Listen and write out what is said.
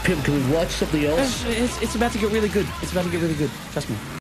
Pim, can we watch something else? It's about to get really good. It's about to get really good. Trust me.